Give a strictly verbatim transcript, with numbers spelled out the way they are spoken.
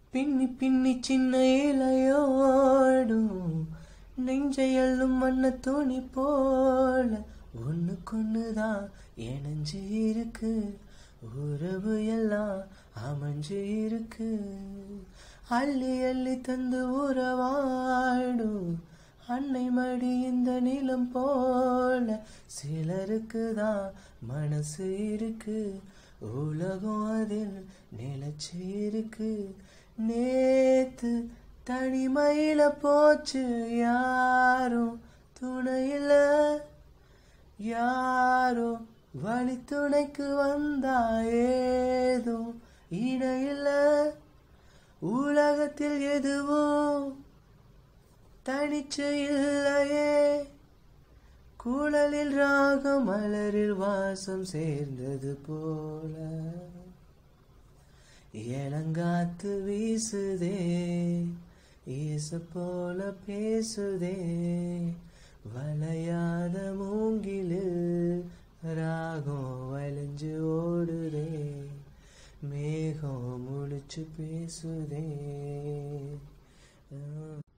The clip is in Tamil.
பின்னி பின்னி சின்ன இலையோடும் நெஞ்சையல்லும் மண்ண துணி போல ஒண்ணு கொண்ணுதான் இணைஞ்சு இருக்கு, உறவு எல்லாம் அமைஞ்சு இருக்கு. அள்ளி அள்ளி தந்து உறவாடும் அன்னை மடி இந்த நிலம் போல சிலருக்குதான் மனசு இருக்கு, உலகம் அதில் நிலைச்சு இருக்கு. நேத்து தனிமையில போச்சு யாரும் துணையில, யாரோ வழி துணைக்கு வந்தா ஏதோ இணையில. உலகத்தில் எதுவும் தனிச்சு இல்லையே, குழலில் ராகம் மலரில் வாசம் சேர்ந்தது போல. எலங்காத்து வீசுதே ஈச போல பேசுதே, வளையாத மூங்கிலு ராகம் வளைஞ்சு ஓடுதே, மேகம் முழிச்சு பேசுதே.